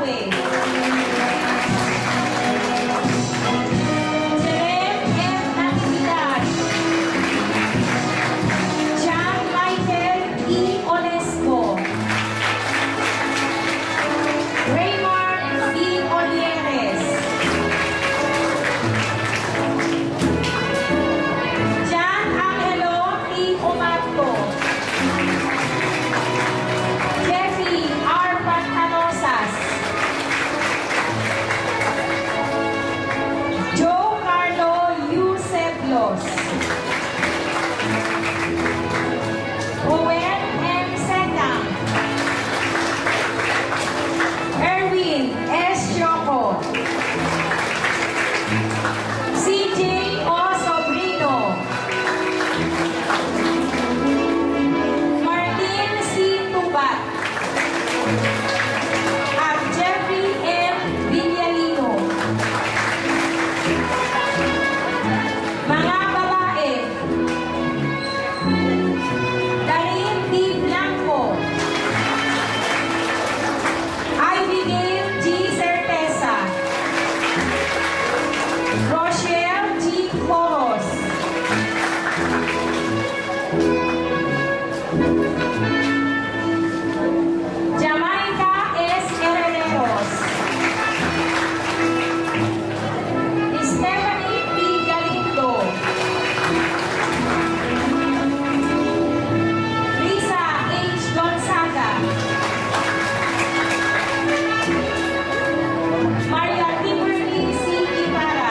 Mandaue. Jerem M. Natividad. John Michael E. Onesco. Raymar E. Olieres. Jan Angelo E. Umato. Jeffrey R. Pantanosas. Joe Carlo Euseblos. Owen M. Setang. Erwin S. Choco. CJ O. Sobrino. Martin C. Tubat. At Jeffrey M. Villalino. Mga babae. Darin D. Blanco. Abigail G. Certeza. Rochelle G. Coros. Jamaica S. Herreros. Stephanie P. Galindo. Lisa H. Gonzaga. Maria Kimberly C. Ibarra.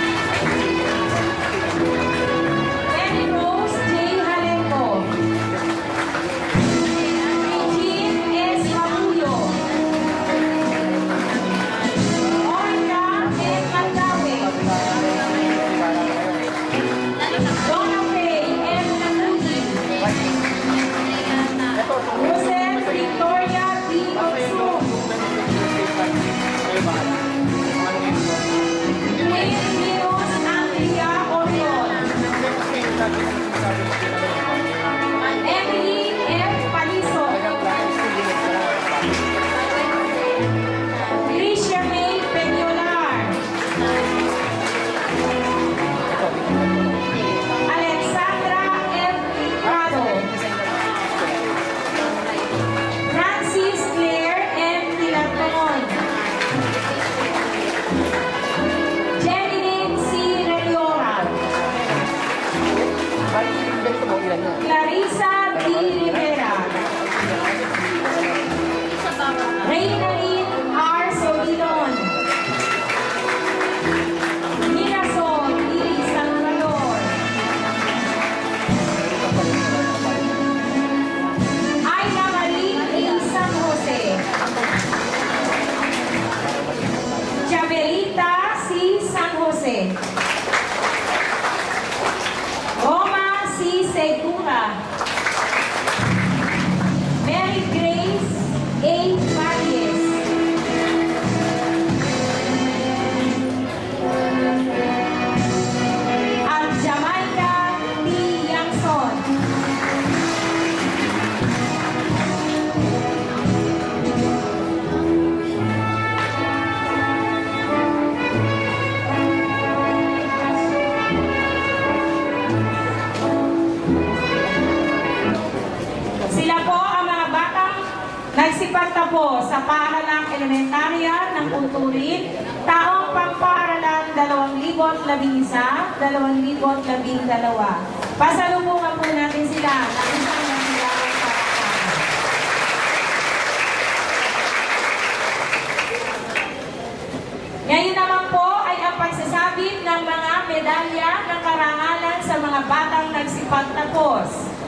Penny Rose J. Haleko. Regine S. Mabuyo. Orca M. Mandaue. Donna Faye M. Nanuhi. Rosel Victoria B. Otsum. Queen Venus Andrea Orion. Emily F. Paliso. Tricia May Peñolar. Alexandra F. Prado. Francis Claire M. Tilaton. Jerilyn C. Reliora. Clarissa D. Rivera. Reynalyn R. Solidon. Mirasol D. Salvador. Aina Marie A. San Jose. Chabelita C. San Jose. Roma C. Segura. Mary Grace A. Valles. At Jamaica T. Yangson. Sila po ang mga batang nagsipagtapos sa paaralang elementarya ng Unturin, taong pangpaaralan 2011, 2012. Pasalubungan po natin sila ng isang nasilawan palakpakan. Ngayon naman po ay ang pagsasabit ng mga medalya ng karangalan sa mga batang nagsipagtapos.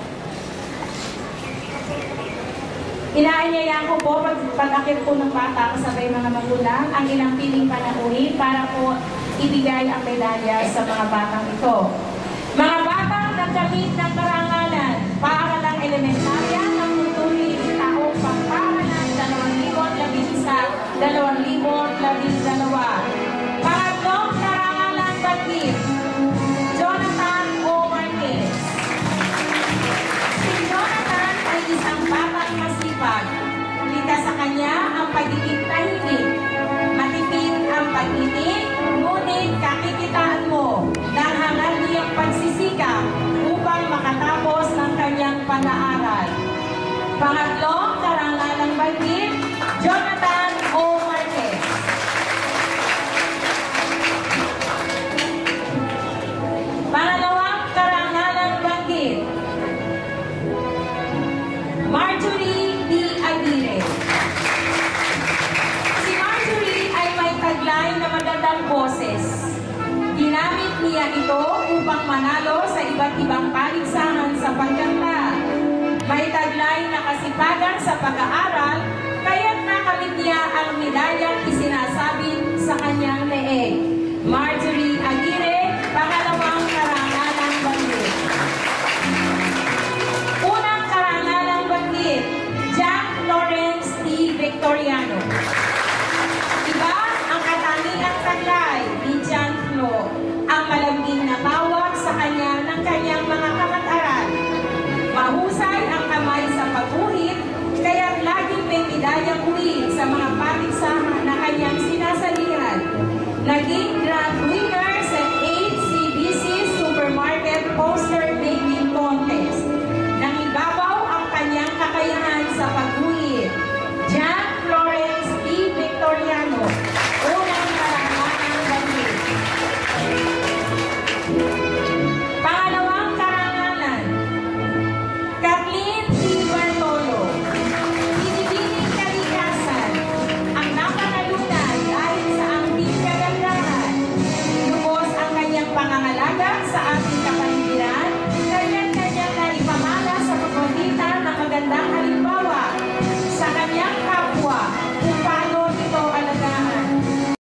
Inaanyayahan ko po pag-akit po ng bata kasabay mga magulang ang ilang piling panauhin para po ibigay ang medalya sa mga batang ito. Mga batang nagkamit ng karangalan, paaralang elementarya ng Unturin, taong pangpaaralan 2011, 2012. Pangatlong karangalan bagit, Jonathan O. Marquez. Si Jonathan ay isang batang masipag. Kita sa kanya ang pagiging tahimik Pangatlong karangalang banggit, Jonathan O. Marquez. Pangalawang karangalang banggit, Marjorie D. Aguirre. Si Marjorie ay may taglay na magandang boses. Ginamit niya ito upang manalo sa iba't ibang paligsahan sa pagkanta. May taglay na kasipagan sa pag-aaral, kaya't nakamit niya ang medalyang isinasabit sa kanyang leeg. Marjorie Aguirre, pangalawang karangalang banggit. Unang karangalang banggit, Jack Lawrence T. Victoriano. Iba ang katangiang taglay ni John Flo, ang malambing na tawag sa kanya ng kanyang mga kamag-aral. Mahusay ang kamay sa pagguhit, kaya laging may medalyang uwi sa mga paligsahan na kanyang sinasalihan. Naging